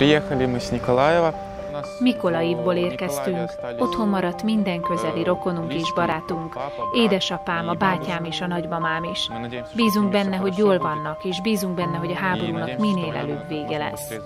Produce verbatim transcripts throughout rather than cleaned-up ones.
Приехали мы с Николаева. Mikolaivból érkeztünk, otthon maradt minden közeli rokonunk és barátunk, édesapám, a bátyám és a nagymamám is. Bízunk benne, hogy jól vannak, és bízunk benne, hogy a háborúnak minél előbb vége lesz.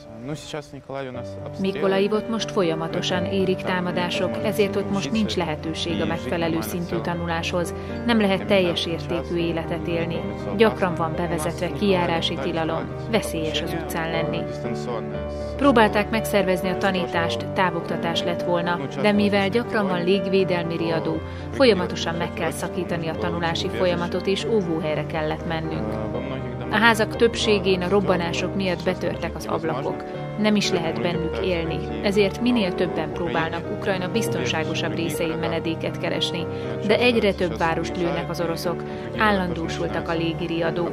Mikolaivot most folyamatosan érik támadások, ezért ott most nincs lehetőség a megfelelő szintű tanuláshoz, nem lehet teljes értékű életet élni. Gyakran van bevezetve kijárási tilalom, veszélyes az utcán lenni. Próbálták megszervezni a tanítást, távoktatás lett volna, de mivel gyakran van légvédelmi riadó, folyamatosan meg kell szakítani a tanulási folyamatot, és óvóhelyre kellett mennünk. A házak többségén a robbanások miatt betörtek az ablakok. Nem is lehet bennük élni, ezért minél többen próbálnak Ukrajna biztonságosabb részein menedéket keresni, de egyre több várost lőnek az oroszok, állandósultak a légi riadók.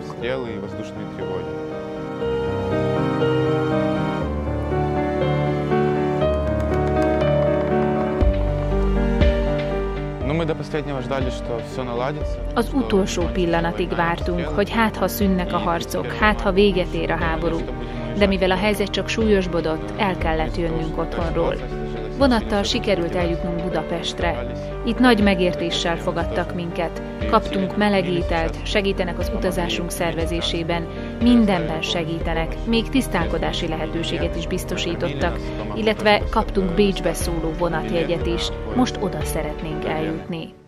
Az utolsó pillanatig vártunk, hogy hát ha szűnnek a harcok, hát ha véget ér a háború. De mivel a helyzet csak súlyosbodott, el kellett jönnünk otthonról. Vonattal sikerült eljutnunk Budapestre. Itt nagy megértéssel fogadtak minket. Kaptunk meleg ételt, segítenek az utazásunk szervezésében, mindenben segítenek, még tisztálkodási lehetőséget is biztosítottak, illetve kaptunk Bécsbe szóló vonatjegyet is, most oda szeretnénk eljutni.